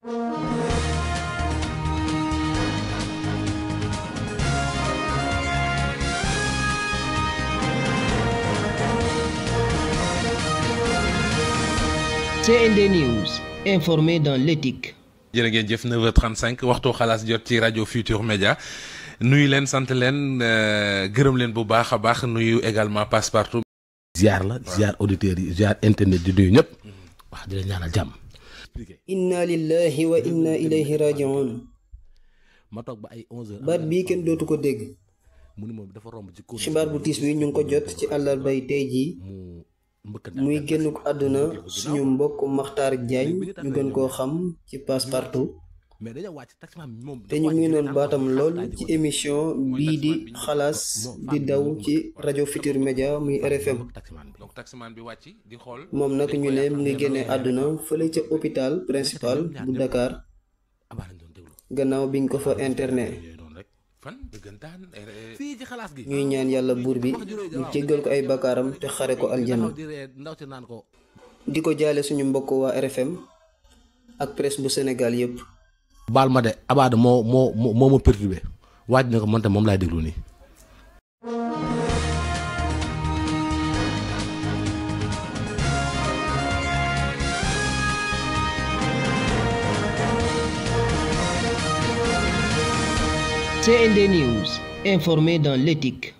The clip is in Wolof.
CND News, informé dans l'éthique. jërë ngeen jëf 9h35 waxtu xalaas jot ci rajo Futur Média nuyu leen sant leen gërëm leen bu baax a baax nuyu également Passepartout. ziar la ziar auditeurs yi ziar internet di nuyu ñëpp wax di leen ñaanal jàmm. inna lillahi wa inna ilayhi rajiun. ma toog ba ay 11h. baat bii kenn dootu ko dégg. mu ni moom dafa romb ci cour. xibaar bu tiis bi ñu ngi ko jot ci àllarbay tey jii. muy génn ko àdduna suñu mbokk Makhtar Diagne ñu gën koo xam ci Passepartout. te ñu ngi noon baatam lool ci émission bii di xalaas di daw ci rajo Futur Média muy RFM. moom nag ñu ne mu ngi génne àdduna fële ca hôpital principal bu Dakar gannaaw biñ ko fa interné. ñuy ñaan yàlla buur bi ñu jéggal ko ay bakkaaram te xare ko aljana. di ko jaale suñu mbokk waa RFM ak presse bu Sénégal yépp. baal ma de Abada moo ma perturbé waaj na ko man tam moom laay déglu nii. CND News, informé dans l'éthique.